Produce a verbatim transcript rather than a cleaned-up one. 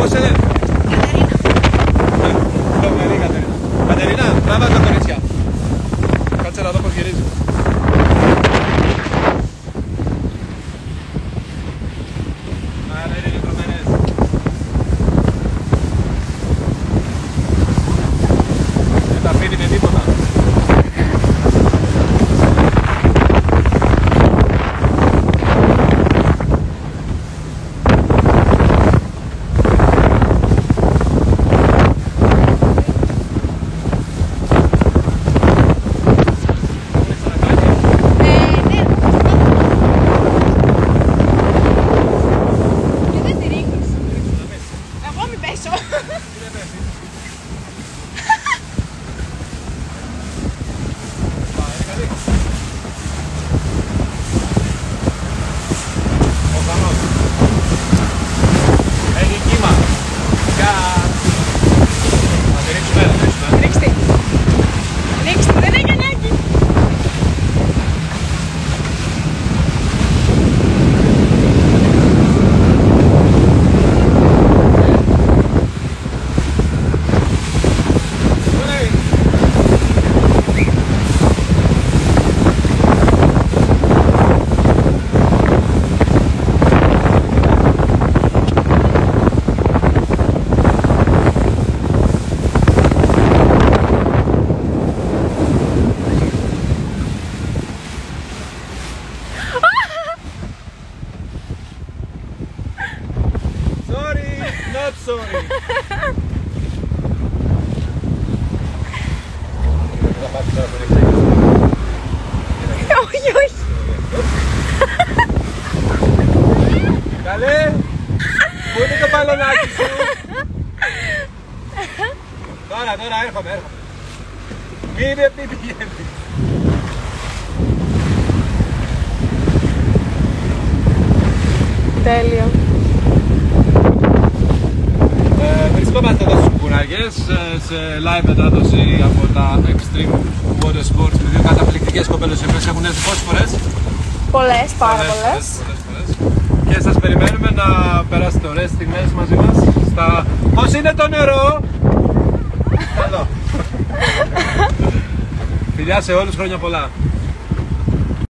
Πώς σε λένε? Κατερίνα. Κατερίνα. Κατερίνα, τράβα τα κορίτσια. Κάτσε να δω πώς γυρίζει. Άρα είναι λιτρωμένες. Δεν τα αφήνει με τίποτα. Not sorry. Όχι, όχι. Καλέ, πού είναι το μπαλονάκι σου? Τώρα, τώρα έρχομαι, έρχομαι. Μην μη πηγαίνει. Τέλειο. Βρισκόμαστε εδώ στους Κουκουνάγες σε live μετάδοση από τα Extreme Water Sports με δύο καταπληκτικές κοπέλες οι οποίες έχουν έρθει πόσες φορές? Πολλές, πάρα πολλές. πολλές, πολλές. Και σας περιμένουμε να περάσετε ωραίες στιγμές μαζί μας στα... Πώς είναι το νερό? Εδώ. Φιλιά σε όλους, χρόνια πολλά.